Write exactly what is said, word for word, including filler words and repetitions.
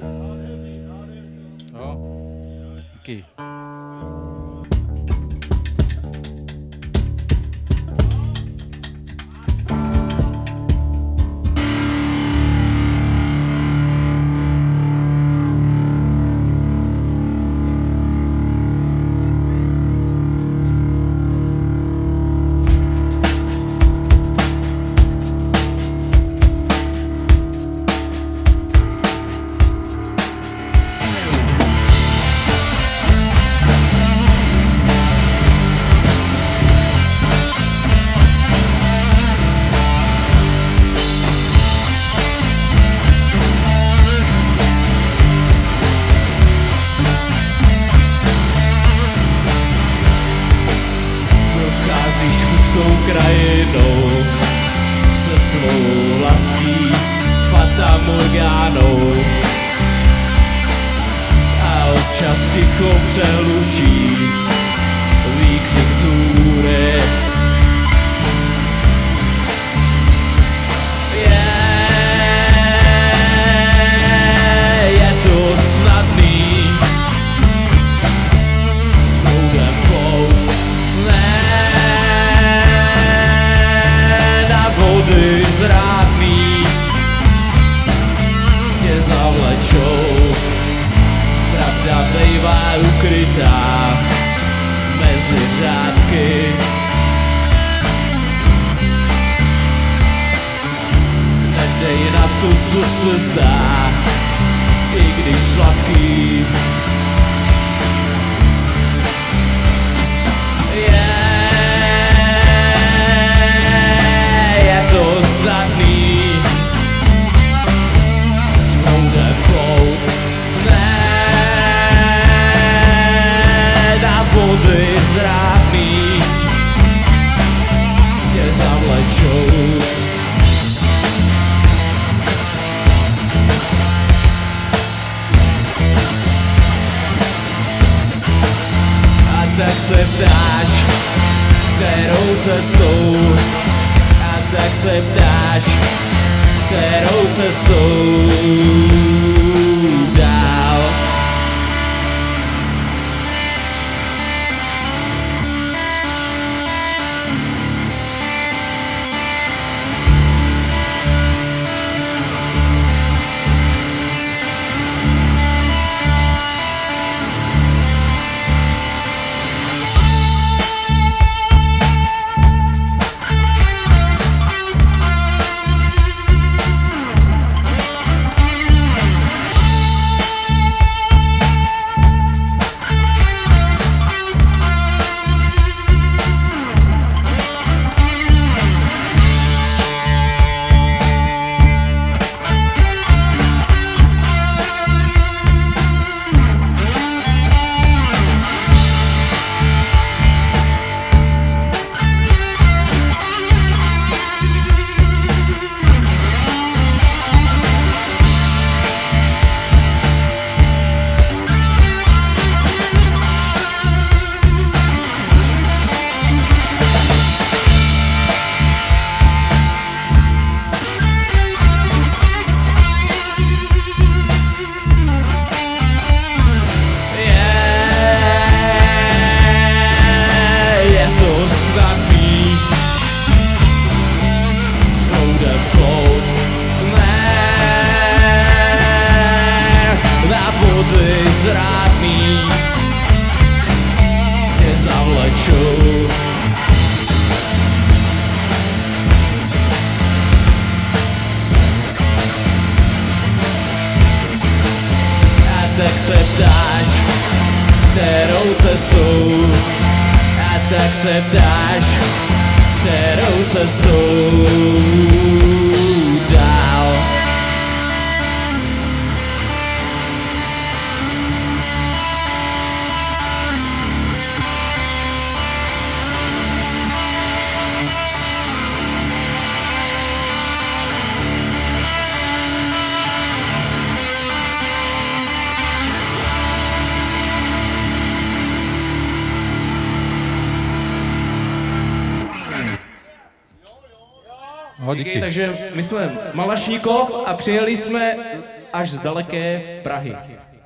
Jo. Díky. krajinou se svou vlastní fatamorgánou a občas ticho přeluší výkřik zůry. Zrádný tě zavlečou, pravda bývá ukrytá mezi řádky. Nedej na to, co se zdá, i když sladký. Zrádný tě zavlečou. A tak se ptáš, kterou cestou, a tak se ptáš, kterou cestou dál. Zrádný tě zavlečou. A tak se ptáš, kterou cestou, a tak se ptáš, kterou cestou dál. Díky. Takže my jsme Malašníkov a přijeli jsme až z daleké Prahy.